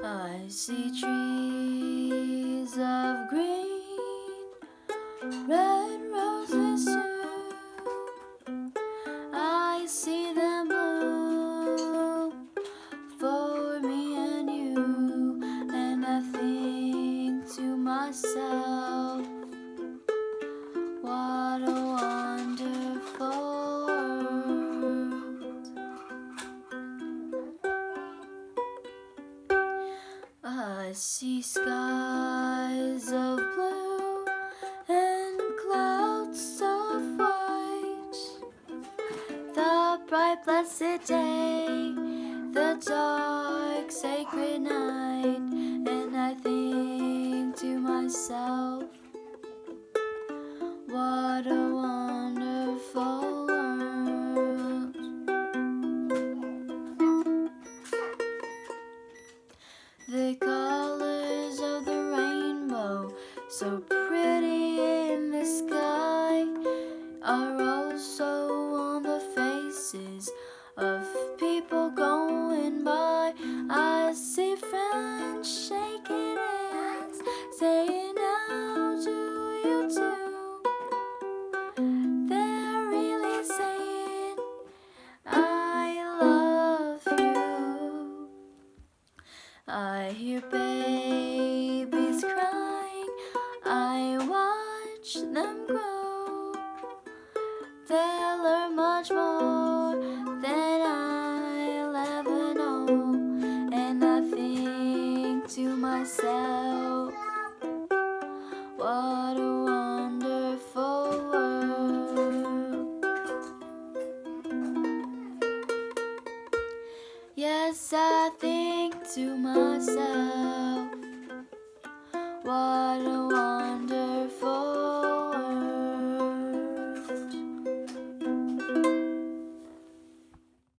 I see trees of green, red roses too. I see them bloom for me and you, and I think to myself, what a wonderful world. I see skies of blue and clouds of white, the bright blessed day, the dark sacred night, and I think to myself, what a wonderful world. The colors of the rainbow, so pretty in the sky, are also on the faces of people going by. I see friends shaking hands, saying, how do you do? They're really saying, I love you. I hear babies crying, I watch them grow. They'll learn much more than I'll ever know, and I think to myself, what a wonderful world. Yes, I think to myself, what a wonderful world.